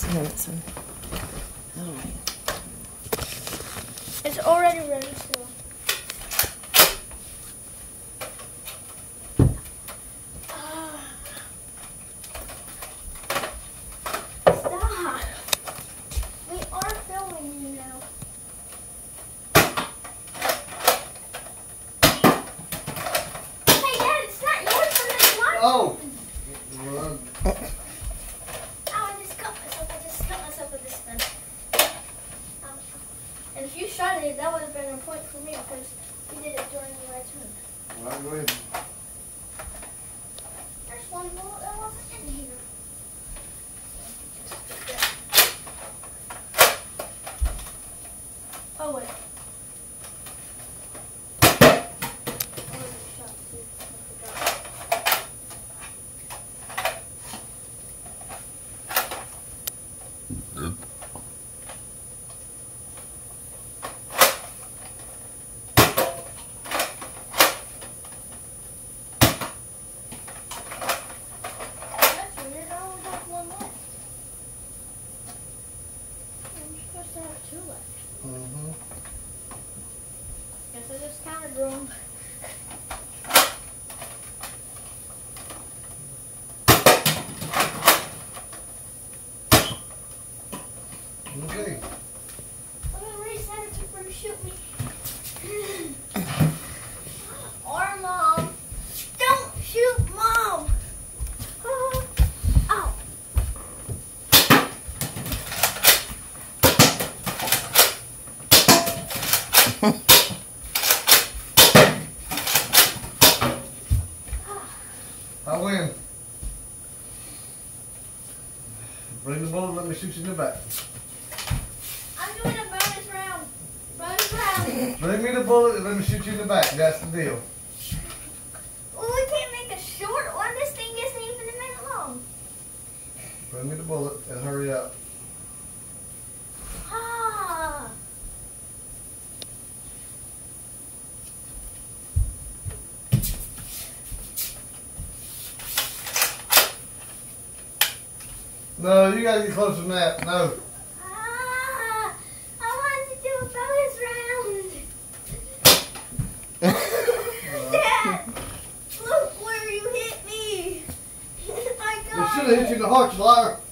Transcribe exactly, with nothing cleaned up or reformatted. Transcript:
Just a minute, son. All right. It's already ready still. Stop. We are filming you now. Hey, Dad, it's not yours for this month. Oh. And if you shot it, that would have been a point for me because you did it during the right time. All right, go ahead. There's one bullet that wasn't in here. Oh, wait. I wasn't shot, too. I forgot. Two left. Mm-hmm. Guess I just counted wrong. Okay. I'm gonna reset it before you shoot me. Or Mom. Don't shoot Mom. Ow. I win. Bring the bullet, let me shoot you in the back. I'm doing a bonus round. Bonus round. Bring me the bullet and let me shoot you in the back. That's the deal. Well, we can't make a short one. This thing isn't even a minute long. Bring me the bullet and hurry up. Ah. No, you gotta get closer than that. No. Ah. I wanted to do a bonus round. Dad, look where you hit me. I It got should have hit you in the heart, you liar.